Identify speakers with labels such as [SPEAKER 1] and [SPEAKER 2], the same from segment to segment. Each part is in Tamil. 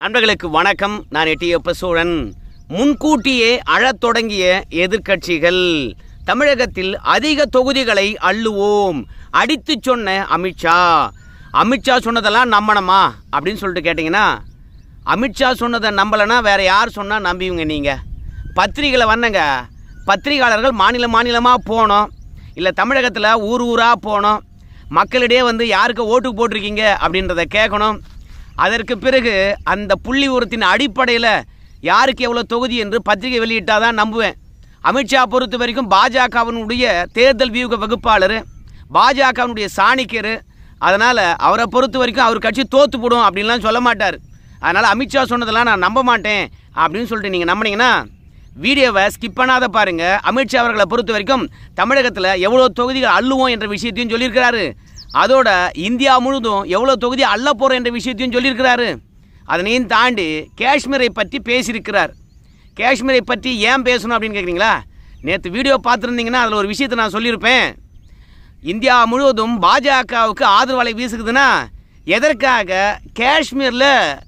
[SPEAKER 1] நண்பர்களுக்கு வணக்கம். நான் எட்டியப்ப சோழன். முன்கூட்டியே அழத் தொடங்கிய எதிர்க்கட்சிகள். தமிழகத்தில் அதிக தொகுதிகளை அள்ளுவோம் அடித்து சொன்ன அமித்ஷா. அமித்ஷா சொன்னதெல்லாம் நம்பணுமா அப்படின்னு சொல்லிட்டு கேட்டிங்கன்னா, அமித்ஷா சொன்னதை நம்பலைன்னா வேற யார் சொன்னால் நம்பிவிங்க? நீங்கள் பத்திரிகையில் வந்தங்க, பத்திரிகையாளர்கள் மாநிலமாக போனோம், இல்லை தமிழகத்தில் ஊராக போனோம், மக்களிடையே யாருக்கு ஓட்டு போட்டிருக்கீங்க அப்படின்றத கேட்கணும். அதற்கு பிறகு அந்த புள்ளி விவரத்தின் அடிப்படையில் யாருக்கு எவ்வளோ தொகுதி என்று பத்திரிகை வெளியிட்டால் தான் நம்புவேன். அமித்ஷா பொறுத்த வரைக்கும் பாஜகவினுடைய தேர்தல் வியூக வகுப்பாளர், பாஜகவினுடைய சாணிக்கர். அதனால் அவரை பொறுத்த வரைக்கும் அவர் கட்சி தோற்று போடும் அப்படின்லாம் சொல்ல மாட்டார். அதனால் அமித்ஷா சொன்னதெல்லாம் நான் நம்ப மாட்டேன் அப்படின்னு சொல்லிட்டு நீங்கள் நம்பினீங்கன்னா வீடியோவை ஸ்கிப் பண்ணாத பாருங்கள். அமித்ஷா அவர்களை பொறுத்த வரைக்கும் தமிழகத்தில் எவ்வளோ தொகுதிகள் அள்ளுவோம் என்ற விஷயத்தையும் சொல்லியிருக்கிறாரு. அதோட இந்தியா முழுதும் எவ்வளோ தொகுதி அள்ள போகிறோம் என்ற விஷயத்தையும் சொல்லியிருக்கிறாரு. அதனையும் தாண்டி காஷ்மீரை பற்றி பேசியிருக்கிறார். காஷ்மீரை பற்றி ஏன் பேசணும் அப்படின்னு கேட்குறீங்களா? நேற்று வீடியோ பார்த்துருந்தீங்கன்னா அதில் ஒரு விஷயத்தை நான் சொல்லியிருப்பேன். இந்தியா முழுவதும் பாஜகவுக்கு ஆதரவாலை வீசுக்குதுன்னா எதற்காக காஷ்மீரில்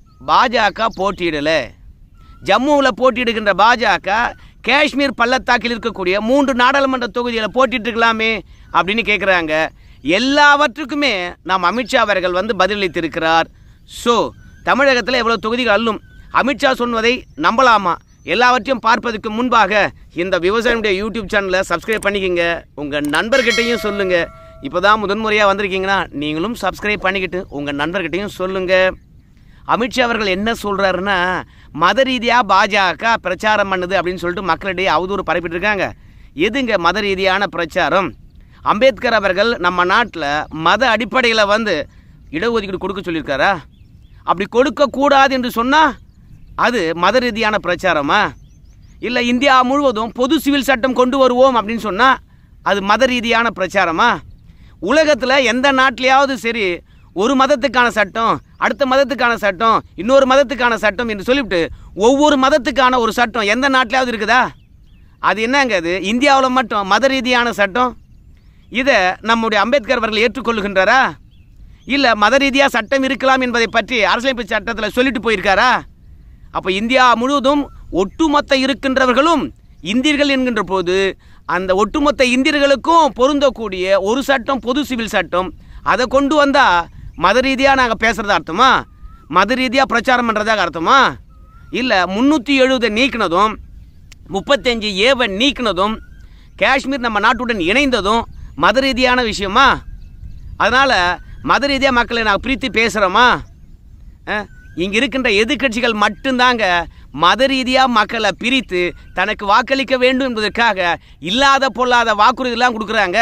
[SPEAKER 1] பாஜக போட்டியிடலை? ஜம்முவில் போட்டியிடுகின்ற பாஜக காஷ்மீர் பள்ளத்தாக்கில் இருக்கக்கூடிய 3 நாடாளுமன்ற தொகுதிகளை போட்டிட்டுருக்கலாமே அப்படின்னு கேட்குறாங்க. எல்லாவற்றுக்குமே நாம் அமித்ஷா அவர்கள் பதிலளித்திருக்கிறார். ஸோ தமிழகத்தில் எவ்வளோ தொகுதிகள் அள்ளும், அமித்ஷா சொன்னதை நம்பலாமா? எல்லாவற்றையும் பார்ப்பதற்கு முன்பாக இந்த விவசாயியுடைய யூடியூப் சேனலை சப்ஸ்கிரைப் பண்ணிக்கோங்க. உங்கள் நண்பர்கிட்டையும் சொல்லுங்கள். இப்போ தான் முதன்முறையாக வந்திருக்கீங்கன்னா நீங்களும் சப்ஸ்கிரைப் பண்ணிக்கிட்டு உங்கள் நண்பர்கிட்டையும் சொல்லுங்கள். அமித்ஷா அவர்கள் என்ன சொல்கிறாருன்னா, மத ரீதியாக பாஜக பிரச்சாரம் பண்ணுது அப்படின்னு சொல்லிட்டு மக்களிடையே அவதூறு பரப்பிட்டு இருக்காங்க. எதுங்க மத ரீதியான பிரச்சாரம்? அம்பேத்கர் அவர்கள் நம்ம நாட்டில் மத அடிப்படையில் இடஒதுக்கீடு கொடுக்க சொல்லியிருக்காரா? அப்படி கொடுக்கக்கூடாது என்று சொன்னால் அது மத ரீதியான பிரச்சாரமா? இல்லை இந்தியா முழுவதும் பொது சிவில் சட்டம் கொண்டு வருவோம் அப்படின்னு சொன்னால் அது மத ரீதியான பிரச்சாரமா? உலகத்தில் எந்த நாட்டிலையாவது சரி ஒரு மதத்துக்கான சட்டம், அடுத்த மதத்துக்கான சட்டம், இன்னொரு மதத்துக்கான சட்டம் என்று சொல்லிவிட்டு ஒவ்வொரு மதத்துக்கான ஒரு சட்டம் எந்த நாட்டிலாவது இருக்குதா? அது என்னங்க அது இந்தியாவில் மட்டும் மத ரீதியான சட்டம்? இதை நம்முடைய அம்பேத்கர் அவர்கள் ஏற்றுக்கொள்ளுகின்றாரா? இல்லை மத ரீதியாக சட்டம் இருக்கலாம் என்பதை பற்றி அரசியலமைப்பு சட்டத்தில் சொல்லிட்டு போயிருக்காரா? அப்போ இந்தியா முழுவதும் ஒட்டுமொத்த இருக்கின்றவர்களும் இந்தியர்கள் என்கின்ற போது அந்த ஒட்டுமொத்த இந்தியர்களுக்கும் பொருந்தக்கூடிய ஒரு சட்டம் பொது சிவில் சட்டம், அதை கொண்டு வந்தால் மத ரீதியாக நாங்கள் பேசுகிறது அர்த்தமா? மத ரீதியாக பிரச்சாரம் பண்ணுறதாக அர்த்தமா? இல்லை 370 நீக்கினதும் 35A நீக்கினதும் காஷ்மீர் நம்ம நாட்டுடன் இணைந்ததும் மத ரீதியான விஷயமா? அதனால் மத ரீதியாக மக்களை நாங்கள் பிரித்து பேசுகிறோமா? இங்கே இருக்கின்ற எதிர்க்கட்சிகள் மட்டும்தாங்க மத ரீதியாக மக்களை பிரித்து தனக்கு வாக்களிக்க வேண்டும் என்பதற்காக இல்லாத பொல்லாத வாக்குறுதியெல்லாம் கொடுக்குறாங்க.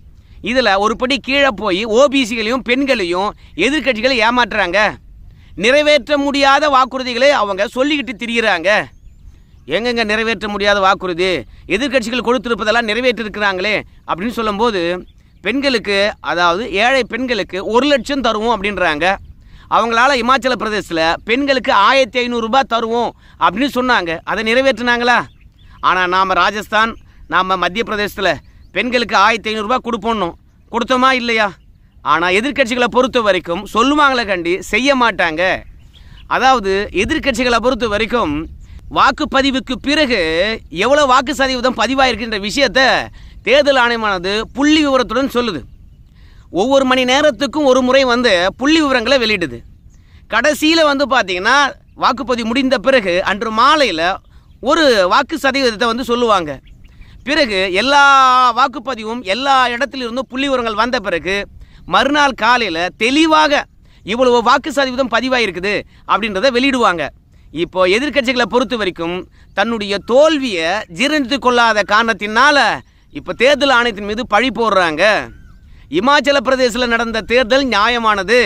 [SPEAKER 1] இதில் ஒரு படி கீழே போய் ஓபிசிகளையும் பெண்களையும் எதிர்க்கட்சிகளை ஏமாற்றுறாங்க. நிறைவேற்ற முடியாத வாக்குறுதிகளை அவங்க சொல்லிக்கிட்டு திரிகிறாங்க. எங்கெங்க நிறைவேற்ற முடியாத வாக்குறுதி? எதிர்க்கட்சிகள் கொடுத்துருப்பதெல்லாம் நிறைவேற்றிருக்கிறாங்களே அப்படின்னு சொல்லும்போது பெண்களுக்கு, அதாவது ஏழை பெண்களுக்கு 1 லட்சம் தருவோம் அப்படின்றாங்க. அவங்களால இமாச்சல பிரதேசத்தில் பெண்களுக்கு 1500 ரூபாய் தருவோம் அப்படின்னு சொன்னாங்க. அதை நிறைவேற்றினாங்களா? ஆனால் நாம் ராஜஸ்தான், நாம் மத்திய பிரதேசத்தில் பெண்களுக்கு 1500 ரூபாய் கொடுப்போம், கொடுத்தோமா இல்லையா? ஆனால் எதிர்க்கட்சிகளை பொறுத்த வரைக்கும் சொல்லுவாங்களே கண்டி செய்ய மாட்டாங்க. அதாவது எதிர்க்கட்சிகளை பொறுத்த வரைக்கும் வாக்குப்பதிவுக்கு பிறகு எவ்வளோ வாக்கு சதவீதம் பதிவாயிருக்கின்ற விஷயத்தை தேர்தல் ஆணையமானது புள்ளி விவரத்துடன் சொல்லுது. ஒவ்வொரு மணி நேரத்துக்கும் ஒரு முறை புள்ளி விவரங்களை வெளியிடுது. கடைசியில் பார்த்தீங்கன்னா வாக்குப்பதிவு முடிந்த பிறகு அன்று மாலையில் ஒரு வாக்கு சதவீதத்தை சொல்லுவாங்க. பிறகு எல்லா வாக்குப்பதிவும் எல்லா இடத்துலிருந்தும் புள்ளி விவரங்கள் வந்த பிறகு மறுநாள் காலையில் தெளிவாக இவ்வளவு வாக்கு சதவீதம் பதிவாயிருக்குது அப்படின்றத வெளியிடுவாங்க. இப்போ எதிர்க்கட்சிகளை பொறுத்த வரைக்கும் தன்னுடைய தோல்வியை ஜீரணித்து கொள்ளாத காரணத்தினால இப்போ தேர்தல் ஆணையத்தின் மீது பழி போடுறாங்க. இமாச்சல பிரதேசத்தில் நடந்த தேர்தல் நியாயமானது,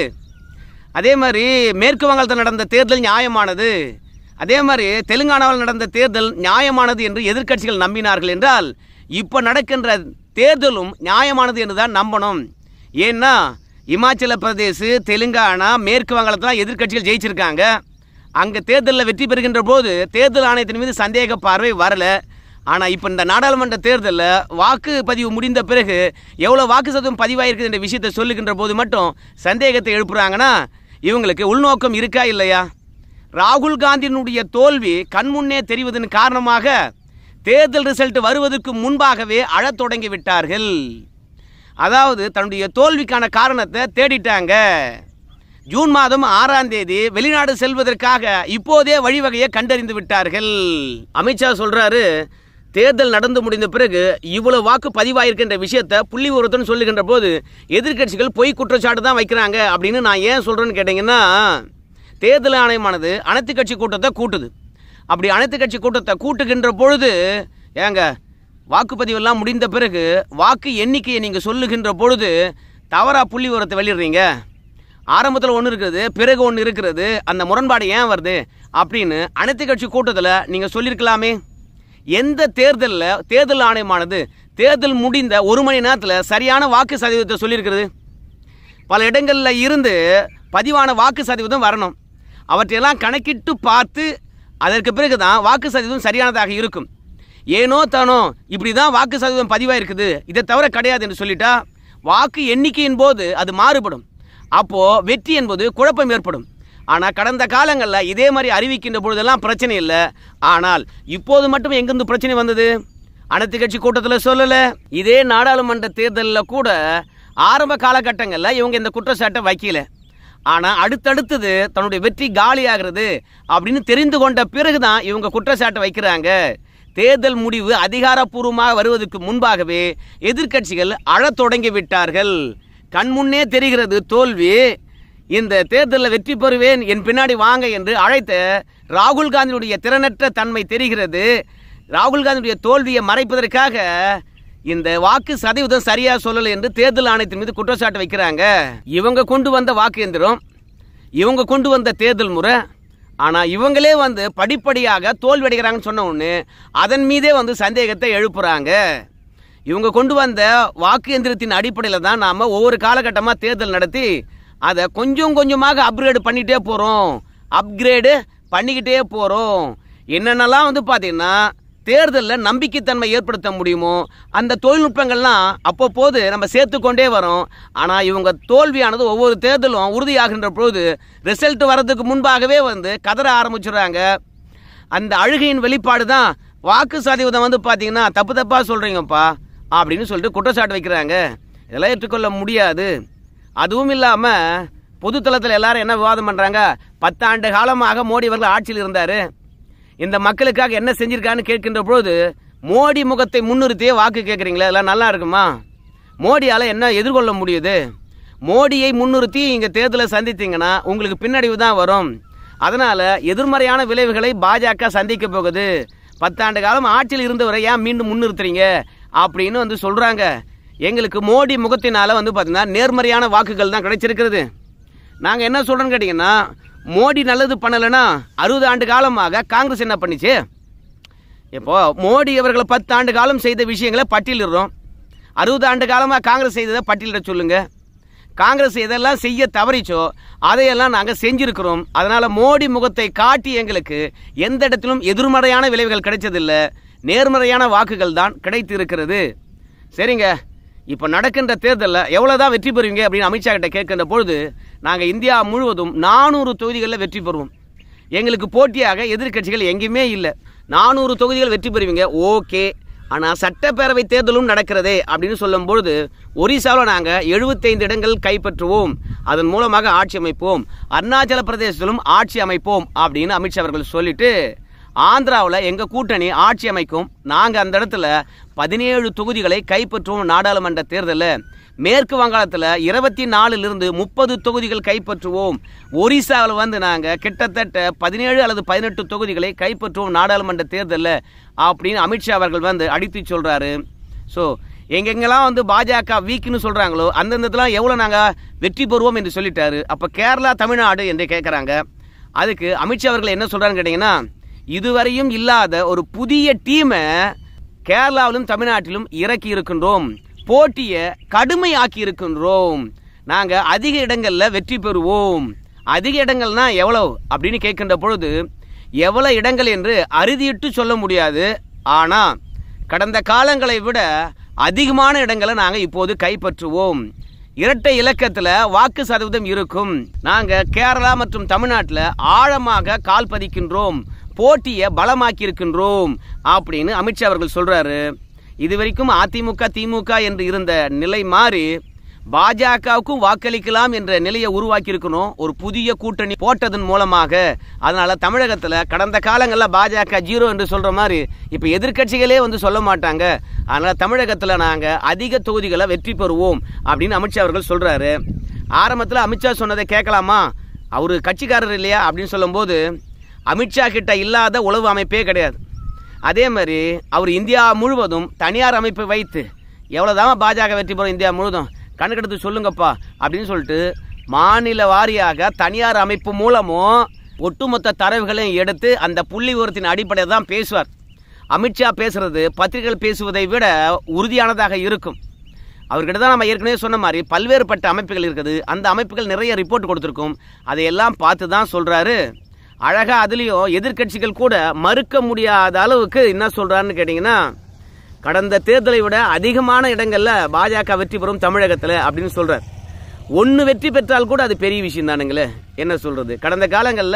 [SPEAKER 1] அதே மாதிரி மேற்கு வங்கத்தில் நடந்த தேர்தல் நியாயமானது, அதே மாதிரி தெலுங்கானாவில் நடந்த தேர்தல் நியாயமானது என்று எதிர்க்கட்சிகள் நம்பினார்கள் என்றால் இப்போ நடக்கின்ற தேர்தலும் நியாயமானது என்று தான் நம்பணும். ஏன்னா இமாச்சல பிரதேச, தெலுங்கானா, மேற்கு வங்கத்தில் எதிர்க்கட்சிகள் ஜெயிச்சிருக்காங்க. அங்கே தேர்தலில் வெற்றி பெறுகின்ற போது தேர்தல் ஆணையத்தின் மீது சந்தேக பார்வை வரலை. ஆனால் இப்போ இந்த நாடாளுமன்ற தேர்தலில் வாக்குப்பதிவு முடிந்த பிறகு எவ்வளோ வாக்கு சதவீதம் பதிவாயிருக்குது என்ற விஷயத்தை சொல்லுகின்ற போது மட்டும் சந்தேகத்தை எழுப்புறாங்கன்னா இவங்களுக்கு உள்நோக்கம் இருக்கா இல்லையா? ராகுல் காந்தியினுடைய தோல்வி கண்முன்னே தெரிவதன் காரணமாக தேர்தல் ரிசல்ட் வருவதற்கு முன்பாகவே அழத் தொடங்கி விட்டார்கள். அதாவது தன்னுடைய தோல்விக்கான காரணத்தை தேடிட்டாங்க. ஜூன் மாதம் 6ஆம் தேதி வெளிநாடு செல்வதற்காக இப்போதே வழிவகையை கண்டறிந்து விட்டார்கள். அமித்ஷா சொல்றாரு, தேர்தல் நடந்து முடிந்த பிறகு இவ்வளவு வாக்கு பதிவாயிருக்கின்ற விஷயத்தை புள்ளி விவரத்துடன் சொல்லுகின்ற போது எதிர்கட்சிகள் பொய் குற்றச்சாட்டு தான் வைக்கிறாங்க அப்படின்னு நான் ஏன் சொல்றேன்னு கேட்டீங்கன்னா, தேர்தல் ஆணையமானது அனைத்து கட்சி கூட்டத்தை கூட்டுது. அப்படி அனைத்து கட்சி கூட்டத்தை கூட்டுகின்ற பொழுது ஏங்க வாக்குப்பதிவெல்லாம் முடிந்த பிறகு வாக்கு எண்ணிக்கையை நீங்கள் சொல்லுகின்ற பொழுது தவறாக புள்ளி விவரத்தை வெளியிடுறீங்க. ஆரம்பத்தில் ஒன்று இருக்கிறது, பிறகு ஒன்று இருக்கிறது, அந்த முரண்பாடு ஏன் வருது அப்படின்னு அனைத்து கட்சி கூட்டத்தில் நீங்கள் சொல்லியிருக்கலாமே. எந்த தேர்தலில் தேர்தல் ஆணையமானது தேர்தல் முடிந்த 1 மணி நேரத்தில் சரியான வாக்கு சதவீதத்தை சொல்லியிருக்கிறது? பல இடங்களில் இருந்து பதிவான வாக்கு சதவீதம் வரணும். அவற்றையெல்லாம் கணக்கிட்டு பார்த்து அதற்கு பிறகு தான் வாக்கு சதவீதம் சரியானதாக இருக்கும். ஏனோ தானோ இப்படி தான் வாக்கு சதவீதம் பதிவாயிருக்குது, இதை தவிர கிடையாது என்று சொல்லிட்டா வாக்கு எண்ணிக்கையின் போது அது மாறுபடும். அப்போது வெற்றி என்பது குழப்பம் ஏற்படும். ஆனால் கடந்த காலங்களில் இதே மாதிரி அறிவிக்கின்ற பொழுதெல்லாம் பிரச்சனை இல்லை. ஆனால் இப்போது மட்டும் எங்கிருந்து பிரச்சனை வந்தது? அனைத்து கட்சி கூட்டத்தில் சொல்லலை. இதே நாடாளுமன்ற தேர்தலில் கூட ஆரம்ப காலகட்டங்களில் இவங்க இந்த குற்றச்சாட்டை வைக்கல. ஆனால் அடுத்தடுத்தது தன்னுடைய வெற்றி காலியாகிறது அப்படின்னு தெரிந்து கொண்ட பிறகுதான் இவங்க குற்றச்சாட்டை வைக்கிறாங்க. தேர்தல் முடிவு அதிகாரப்பூர்வமாக வருவதற்கு முன்பாகவே எதிர்க்கட்சிகள் அழத் தொடங்கி விட்டார்கள். கண்முன்னே தெரிகிறது தோல்வி. இந்த தேர்தலில் வெற்றி பெறுவேன், என் பின்னாடி வாங்க என்று அழைத்த ராகுல் காந்தியுடைய திறனற்ற தன்மை தெரிகிறது. ராகுல் காந்தியுடைய தோல்வியை மறைப்பதற்காக இந்த வாக்கு சதவீதம் சரியா சொல்லலை என்று தேர்தல் ஆணையத்தின் மீது குற்றச்சாட்டு வைக்கிறாங்க. இவங்க கொண்டு வந்த வாக்கு எந்திரம், இவங்க கொண்டு வந்த தேர்தல் முறை, ஆனால் இவங்களே படிப்படியாக தோல்வி அடைகிறாங்கன்னு சொன்ன உடனே அதன் மீதே சந்தேகத்தை எழுப்புறாங்க. இவங்க கொண்டு வந்த வாக்கு எந்திரத்தின் அடிப்படையில் தான் நாம் ஒவ்வொரு காலகட்டமாக தேர்தல் நடத்தி அதை கொஞ்சம் கொஞ்சமாக அப்கிரேடு பண்ணிக்கிட்டே போகிறோம். என்னென்னலாம் பார்த்தீங்கன்னா தேர்தலில் நம்பிக்கைத்தன்மை ஏற்படுத்த முடியுமோ அந்த தொழில்நுட்பங்கள்லாம் அப்பப்போது நம்ம சேர்த்துக்கொண்டே வரோம். ஆனால் இவங்க தோல்வியானது ஒவ்வொரு தேர்தலும் உறுதியாகின்ற பொழுது ரிசல்ட் வர்றதுக்கு முன்பாகவே கதற ஆரம்பிச்சுடுறாங்க. அந்த அழுகையின் வெளிப்பாடு தான் வாக்கு சதவீதம் பார்த்தீங்கன்னா தப்பாக சொல்கிறீங்கப்பா அப்படின்னு சொல்லிட்டு குற்றச்சாட்டு வைக்கிறாங்க. இதெல்லாம் ஏற்றுக்கொள்ள முடியாது. அதுவும் இல்லாமல் பொதுத்தளத்தில் எல்லாரும் என்ன விவாதம் பண்ணுறாங்க, 10 ஆண்டு காலமாக மோடி அவர்கள் ஆட்சியில் இருந்தார், இந்த மக்களுக்காக என்ன செஞ்சிருக்கான்னு கேட்கின்ற பொழுது மோடி முகத்தை முன்னிறுத்தியே வாக்கு கேட்குறீங்களா? இதெல்லாம் நல்லா இருக்குமா? மோடியால் என்ன எதிர்கொள்ள முடியுது? மோடியை முன்னிறுத்தி இங்கே தேர்தலை சந்தித்தீங்கன்னா உங்களுக்கு பின்னடைவு தான் வரும். அதனால் எதிர்மறையான விளைவுகளை பாஜக சந்திக்க போகுது. 10 ஆண்டு காலம் ஆட்சியில் இருந்தவரை ஏன் மீண்டும் முன்னிறுத்துறீங்க அப்படின்னு சொல்கிறாங்க. எங்களுக்கு மோடி முகத்தினால் பார்த்தீங்கன்னா நேர்மறையான வாக்குகள் தான் கிடைச்சிருக்கிறது. நாங்கள் என்ன சொல்கிறோன்னு கேட்டிங்கன்னா, மோடி நல்லது பண்ணலைன்னா 60 ஆண்டு காலமாக காங்கிரஸ் என்ன பண்ணிச்சு? இப்போ மோடி அவர்களை 10 ஆண்டு காலம் செய்த விஷயங்களை பட்டியலிடுறோம். 60 ஆண்டு காலமாக காங்கிரஸ் செய்ததை பட்டியலிட சொல்லுங்க. காங்கிரஸ் எதெல்லாம் செய்ய தவறிச்சோ அதையெல்லாம் நாங்கள் செஞ்சிருக்கிறோம். அதனால் மோடி முகத்தை காட்டி எங்களுக்கு எந்த இடத்திலும் எதிர்மறையான விளைவுகள் கிடைச்சதில்லை, நேர்மறையான வாக்குகள் தான் கிடைத்து இருக்கிறது. சரிங்க, இப்போ நடக்கின்ற தேர்தலில் எவ்வளோதான் வெற்றி பெறுவீங்க அப்படின்னு அமித்ஷா கிட்ட கேட்கின்ற பொழுது நாங்கள் இந்தியா முழுவதும் 400 தொகுதிகளில் வெற்றி பெறுவோம். எங்களுக்கு போட்டியாக எதிர்கட்சிகள் எங்கேயுமே இல்லை. 400 தொகுதிகள் வெற்றி பெறுவீங்க, ஓகே. ஆனால் சட்டப்பேரவை தேர்தலும் நடக்கிறதே அப்படின்னு சொல்லும் பொழுது ஒரிசாவில் நாங்கள் 75 இடங்கள் கைப்பற்றுவோம், அதன் மூலமாக ஆட்சி அமைப்போம், அருணாச்சல பிரதேசத்திலும் ஆட்சி அமைப்போம் அப்படின்னு அமித்ஷா அவர்கள் சொல்லிட்டு, ஆந்திராவில் எங்கள் கூட்டணி ஆட்சி அமைக்கும், நாங்கள் அந்த இடத்துல 17 தொகுதிகளை கைப்பற்றுவோம் நாடாளுமன்ற தேர்தலில். மேற்கு வங்காளத்தில் 24லிருந்து 30 தொகுதிகள் கைப்பற்றுவோம். ஒரிசாவில் நாங்கள் கிட்டத்தட்ட 17 அல்லது 18 தொகுதிகளை கைப்பற்றுவோம் நாடாளுமன்ற தேர்தலில் அப்படின்னு அமித்ஷா அவர்கள் அடித்து சொல்கிறாரு. ஸோ எங்கெங்கெல்லாம் பாஜக வீக்குன்னு சொல்கிறாங்களோ அந்தந்தலாம் எவ்வளோ நாங்கள் வெற்றி பெறுவோம் என்று சொல்லிட்டாரு. அப்போ கேரளா தமிழ்நாடு என்று கேட்குறாங்க. அதுக்கு அமித்ஷா அவர்கள் என்ன சொல்கிறான்னு கேட்டிங்கன்னா, இதுவரையும் இல்லாத ஒரு புதிய டீமை கேரளாவிலும் தமிழ்நாட்டிலும் இறக்கி இருக்கின்றோம், போட்டியை கடுமையாக்கி இருக்கின்றோம், நாங்கள் அதிக இடங்களில் வெற்றி பெறுவோம். அதிக இடங்கள்னா எவ்வளோ அப்படின்னு கேட்கின்ற பொழுது எவ்வளோ இடங்கள் என்று அறுதியிட்டு சொல்ல முடியாது. ஆனால் கடந்த காலங்களை விட அதிகமான இடங்களை நாங்கள் இப்போது கைப்பற்றுவோம். இரட்டை இலக்கத்தில் வாக்கு சதவீதம் இருக்கும். நாங்கள் கேரளா மற்றும் தமிழ்நாட்டில் ஆழமாக கால் பதிக்கின்றோம், போட்டியை பலமாக்கி இருக்கின்றோம் அப்படின்னு அமித்ஷா அவர்கள் சொல்றாரு. இதுவரைக்கும் அதிமுக திமுக என்று இருந்த நிலை மாறி பாஜகவுக்கும் வாக்களிக்கலாம் என்ற நிலையை உருவாக்கி இருக்கணும் ஒரு புதிய கூட்டணி போட்டதன் மூலமாக. அதனால தமிழகத்தில் கடந்த காலங்களில் பாஜக 0 என்று சொல்ற மாதிரி இப்போ எதிர்கட்சிகளே சொல்ல மாட்டாங்க. அதனால தமிழகத்தில் நாங்கள் அதிக தொகுதிகளை வெற்றி பெறுவோம் அப்படின்னு அமித்ஷா அவர்கள் சொல்றாரு. ஆரம்பத்தில் அமித்ஷா சொன்னதை கேட்கலாமா, அவரு கட்சிக்காரர் இல்லையா அப்படின்னு சொல்லும்போது அமித்ஷா கிட்ட இல்லாத உளவு அமைப்பே கிடையாது. அதே மாதிரி அவர் இந்தியா முழுவதும் தனியார் அமைப்பை வைத்து எவ்வளோதான் பாஜக வெற்றி பெறும் இந்தியா முழுவதும் கணக்கெடுத்து சொல்லுங்கப்பா அப்படின்னு சொல்லிட்டு மாநில வாரியாக தனியார் அமைப்பு மூலமும் ஒட்டுமொத்த தரவுகளையும் எடுத்து அந்த புள்ளி விவரத்தின் அடிப்படையில் தான் பேசுவார். அமித்ஷா பேசுறது பத்திரிகைகள் பேசுவதை விட உறுதியானதாக இருக்கும். அவர்கிட்ட தான் நம்ம ஏற்கனவே சொன்ன மாதிரி பல்வேறுபட்ட அமைப்புகள் இருக்குது. அந்த அமைப்புகள் நிறைய ரிப்போர்ட் கொடுத்துருக்கும். அதையெல்லாம் பார்த்து தான் சொல்கிறாரு. அழகாக அதுலேயும் எதிர்கட்சிகள் கூட மறுக்க முடியாத அளவுக்கு என்ன சொல்கிறாருன்னு கேட்டிங்கன்னா, கடந்த தேர்தலை விட அதிகமான இடங்களில் பாஜக வெற்றி பெறும் தமிழகத்தில் அப்படின்னு சொல்கிறார். 1 வெற்றி பெற்றால் கூட அது பெரிய விஷயம் தானுங்களே. என்ன சொல்கிறது, கடந்த காலங்களில்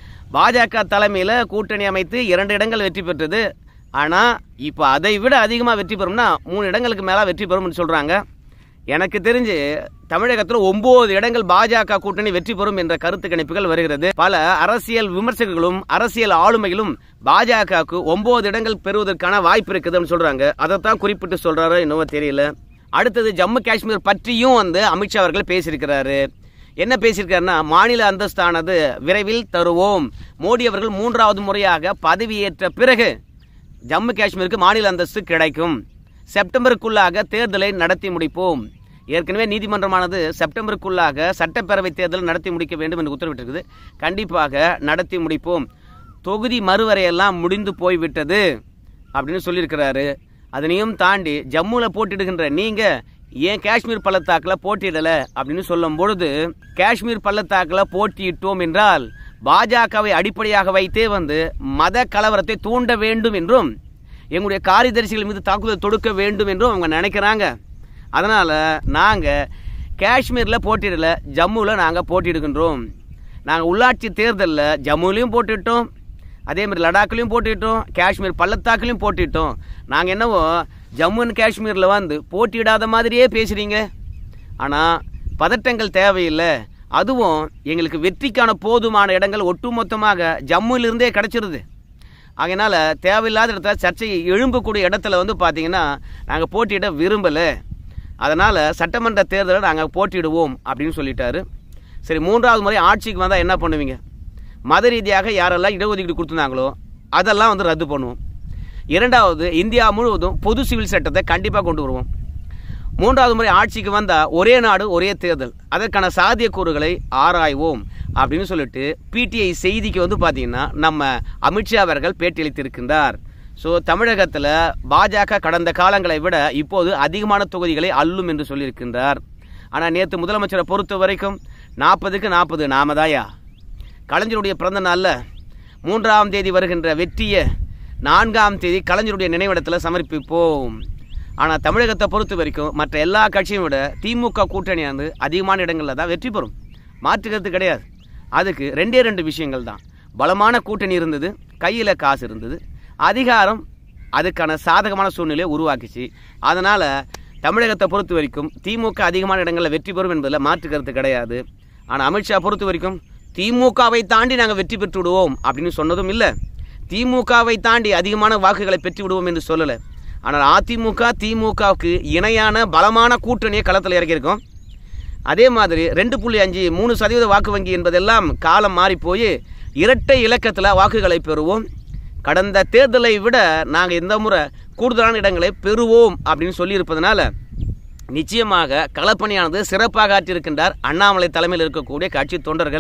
[SPEAKER 1] பாஜக தலைமையில் கூட்டணி அமைத்து 2 இடங்கள் வெற்றி பெற்றது. ஆனால் இப்போ அதை விட அதிகமாக வெற்றி பெறும்னா 3 இடங்களுக்கு மேலே வெற்றி பெறும்னு சொல்கிறாங்க. எனக்கு தெரிஞ்சு தமிழகத்தில் 9 இடங்கள் பாஜக கூட்டணி வெற்றி பெறும் என்ற கருத்து கணிப்புகள் வருகிறது. பல அரசியல் விமர்சகர்களும் அரசியல் ஆளுமைகளும் பாஜகவுக்கு 9 இடங்கள் பெறுவதற்கான வாய்ப்பு இருக்குதுன்னு சொல்றாங்க. அதைத்தான் குறிப்பிட்டு சொல்றாரோ என்னவோ தெரியல. அடுத்தது ஜம்மு காஷ்மீர் பற்றியும் அமித்ஷா அவர்கள் பேசியிருக்கிறாரு. என்ன பேசியிருக்காருன்னா, மாநில அந்தஸ்தானது விரைவில் தருவோம். மோடி அவர்கள் 3வது முறையாக பதவியேற்ற பிறகு ஜம்மு காஷ்மீருக்கு மாநில அந்தஸ்து கிடைக்கும். செப்டம்பருக்குள்ளாக தேர்தலை நடத்தி முடிப்போம். ஏற்கனவே நீதிமன்றமானது செப்டம்பருக்குள்ளாக சட்டப்பேரவை தேர்தல் நடத்தி முடிக்க வேண்டும் என்று உத்தரவிட்டிருக்குது. கண்டிப்பாக நடத்தி முடிப்போம். தொகுதி மறுவரையெல்லாம் முடிந்து போய்விட்டது அப்படின்னு சொல்லியிருக்கிறாரு. அதனையும் தாண்டி ஜம்முவில் போட்டியிடுகின்ற நீங்கள் ஏன் காஷ்மீர் பள்ளத்தாக்கில் போட்டியிடலை அப்படின்னு சொல்லும் பொழுது, காஷ்மீர் பள்ளத்தாக்கில் போட்டியிட்டோம் என்றால் பாஜகவை அடிப்படையாக வைத்தே மத கலவரத்தை தூண்ட வேண்டும் என்றும் எங்களுடைய காரியதரிசிகள் மீது தாக்குதல் தொடுக்க வேண்டும் என்றும் அவங்க நினைக்கிறாங்க. அதனால் நாங்கள் காஷ்மீரில் போட்டியிடலை, ஜம்முவில் நாங்கள் போட்டியிடுகின்றோம். நாங்கள் உள்ளாட்சி தேர்தலில் ஜம்முலையும் போட்டிட்டோம், அதேமாதிரி லடாக்லையும் போட்டிட்டோம், காஷ்மீர் பள்ளத்தாக்கிலையும் போட்டிட்டோம். நாங்கள் என்னவோ ஜம்மு அண்ட் காஷ்மீரில் போட்டியிடாத மாதிரியே பேசுகிறீங்க. ஆனால் பதட்டங்கள் தேவையில்லை. அதுவும் எங்களுக்கு வெற்றிக்கான போதுமான இடங்கள் ஒட்டுமொத்தமாக ஜம்முவிலிருந்தே கிடச்சிருது. அதனால் தேவையில்லாத இடத்துல சர்ச்சையை எழும்பக்கூடிய இடத்துல பார்த்தீங்கன்னா நாங்கள் போட்டியிட விரும்பலை. அதனால் சட்டமன்ற தேர்தலில் நாங்கள் போட்டியிடுவோம் அப்படின்னு சொல்லிட்டாரு. சரி, 3வது முறை ஆட்சிக்கு வந்தால் என்ன பண்ணுவீங்க? மத ரீதியாக யாரெல்லாம் இடஒதுக்கீடு கொடுத்துருந்தாங்களோ அதெல்லாம் ரத்து பண்ணுவோம். 2வது, இந்தியா முழுவதும் பொது சிவில் சட்டத்தை கண்டிப்பாக கொண்டு வருவோம். 3வது முறை ஆட்சிக்கு வந்தால் ஒரே நாடு ஒரே தேர்தல், அதற்கான சாத்தியக்கூறுகளை ஆராய்வோம் அப்படின்னு சொல்லிட்டு பிடிஐ செய்திக்கு பார்த்தீங்கன்னா நம்ம அமித்ஷா அவர்கள் பேட்டியளித்திருக்கின்றார். ஸோ தமிழகத்தில் பாஜக கடந்த காலங்களை விட இப்போது அதிகமான தொகுதிகளை அள்ளும் என்று சொல்லியிருக்கின்றார். ஆனால் நேற்று முதலமைச்சரை பொறுத்த வரைக்கும் 40க்கு 40 நாம தாயா. கலைஞருடைய பிறந்த நாளில் 3ஆம் தேதி வருகின்ற வெற்றியை 4ஆம் தேதி கலைஞருடைய நினைவிடத்தில் சமர்ப்பிப்போம். ஆனால் தமிழகத்தை பொறுத்த வரைக்கும் மற்ற எல்லா கட்சியும் விட திமுக கூட்டணியானது அதிகமான இடங்களில் தான் வெற்றி பெறும், மாற்றுக்கிறது கிடையாது. அதுக்கு 2 விஷயங்கள் தான். பலமான கூட்டணி இருந்தது, கையில் காசு இருந்தது, அதிகாரம் அதுக்கான சாதகமான சூழ்நிலையை உருவாக்கிச்சு. அதனால் தமிழகத்தை பொறுத்த வரைக்கும் திமுக அதிகமான இடங்களில் வெற்றி பெறும் என்பதில் மாற்றுக்கிறது கிடையாது. ஆனால் அமித்ஷா பொறுத்த வரைக்கும் திமுகவை தாண்டி நாங்கள் வெற்றி பெற்று விடுவோம் அப்படின்னு சொன்னதும் இல்லை, திமுகவை தாண்டி அதிகமான வாக்குகளை பெற்று விடுவோம் என்று சொல்லலை. ஆனால் அதிமுக திமுகவுக்கு இணையான பலமான கூட்டணியை களத்தில் இறக்கியிருக்கோம். அதே மாதிரி 2.5 3% வாக்கு வங்கி என்பதெல்லாம் காலம் மாறி போய் இரட்டை இலக்கத்தில் வாக்குகளை பெறுவோம். கடந்த தேர்தலை விட நாங்கள் இந்த முறை கூடுதலான இடங்களை பெறுவோம் அப்படின்னு சொல்லியிருப்பதனால நிச்சயமாக களப்பணியானது சிறப்பாக ஆற்றியிருக்கின்றார் அண்ணாமலை தலைமையில் இருக்கக்கூடிய கட்சி தொண்டர்கள்.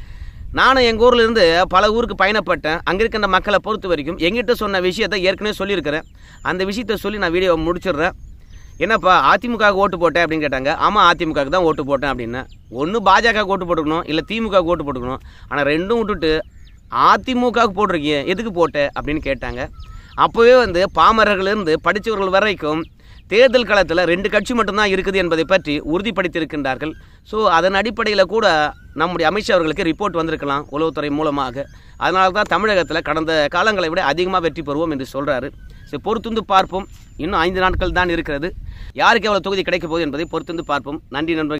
[SPEAKER 1] நானும் எங்கள் ஊரில் இருந்து பல ஊருக்கு பயணப்பட்டேன். அங்கே இருக்கின்ற மக்களை பொறுத்த வரைக்கும் எங்கிட்ட சொன்ன விஷயத்தை ஏற்கனவே சொல்லியிருக்கிறேன். அந்த விஷயத்தை சொல்லி நான் வீடியோவை முடிச்சிடுறேன். என்னப்பா அதிமுகவுக்கு ஓட்டு போட்டேன் அப்படின்னு கேட்டாங்க. ஆமாம், அதிமுகவுக்கு தான் ஓட்டு போட்டேன் அப்படின்னா. ஒன்று பாஜக ஓட்டு போட்டுக்கணும், இல்லை திமுகவுக்கு ஓட்டு போட்டுக்கணும். ஆனால் ரெண்டும் விட்டுட்டு அதிமுகவுக்கு போட்டிருக்கீங்க, எதுக்கு போட்ட அப்படின்னு கேட்டாங்க. அப்போவே பாமரர்களிருந்து படித்தவர்கள் வரைக்கும் தேர்தல் களத்தில் 2 கட்சி மட்டும்தான் இருக்குது என்பதை பற்றி உறுதிப்படுத்தியிருக்கின்றார்கள். ஸோ அதன் அடிப்படையில் கூட நம்முடைய அமித்ஷா அவர்களுக்கு ரிப்போர்ட் வந்திருக்கலாம் உளவுத்துறை மூலமாக. அதனால தான் தமிழகத்தில் கடந்த காலங்களை விட அதிகமாக வெற்றி பெறுவோம் என்று சொல்கிறாரு. சரி, பொறுத்துந்து பார்ப்போம். இன்னும் 5 நாட்கள் தான் இருக்கிறது. யாருக்கு எவ்வளோ தொகுதி கிடைக்க போகுது என்பதை பொறுத்துந்து பார்ப்போம். நன்றி நண்பர்கள்.